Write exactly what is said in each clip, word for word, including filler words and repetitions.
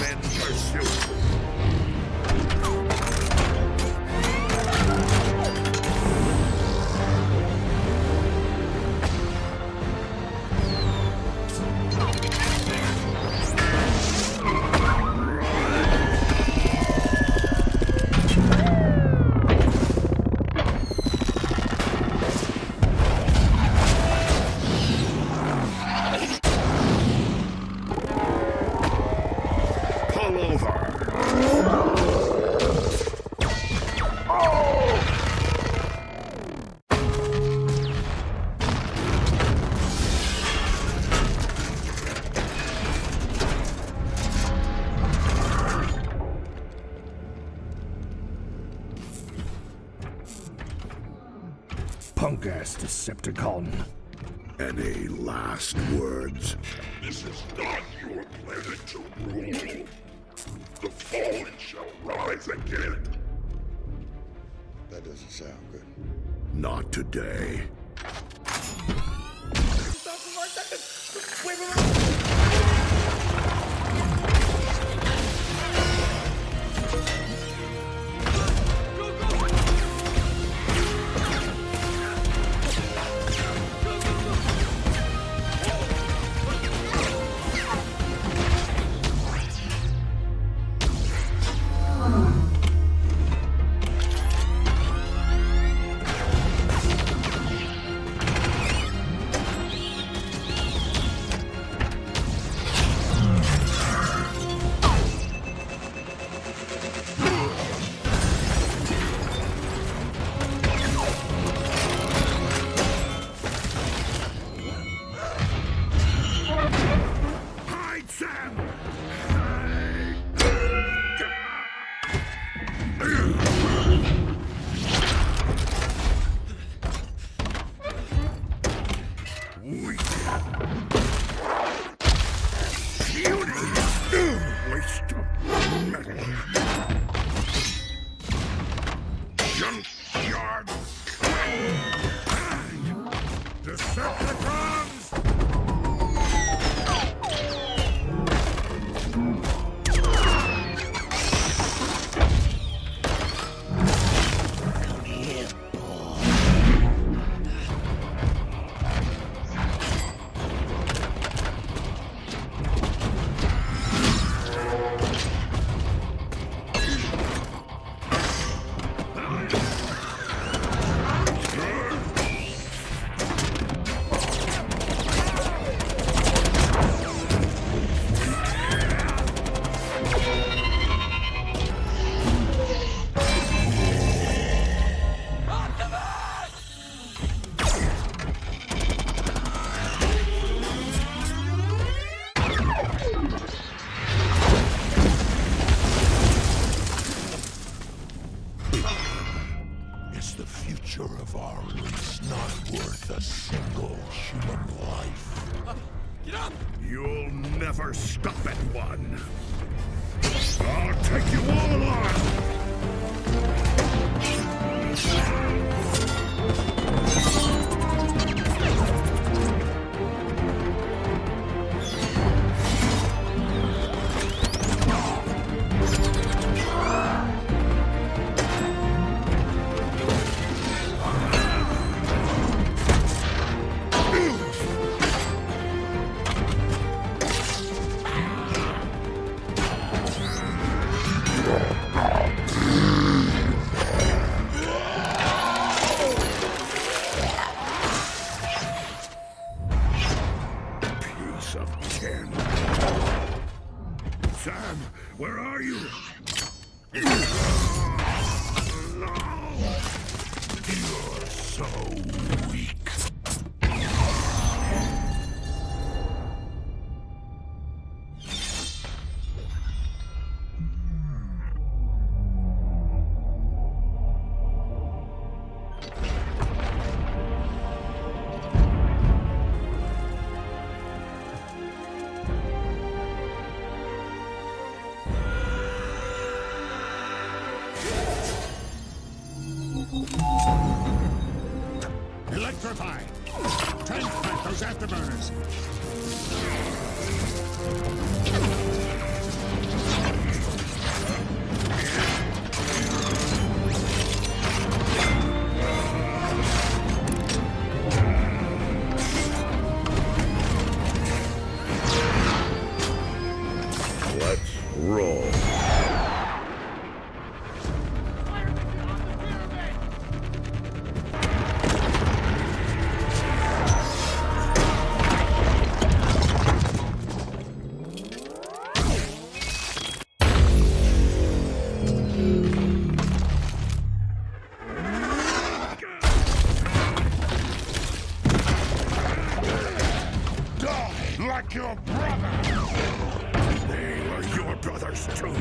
in pursuit. Punk-ass Decepticon. Any last words? This is not your planet to rule. The fallen shall rise again. That doesn't sound good. Not today. Stop for one second! Wait, wait, wait! Junkyard Decepticons! Is the future of our race not worth a single human life? Uh, get up! You'll never stop at one. I'll take you all on! Sam, where are you? You're so weak. Electrify! Transplant those afterburners! Roll. Like your brother! They were your brothers too!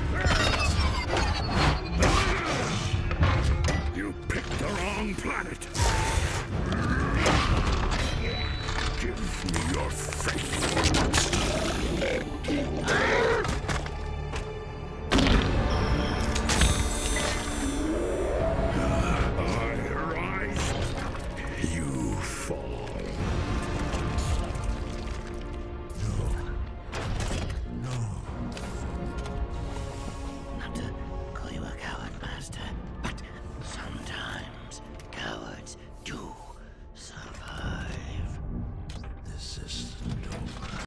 You picked the wrong planet!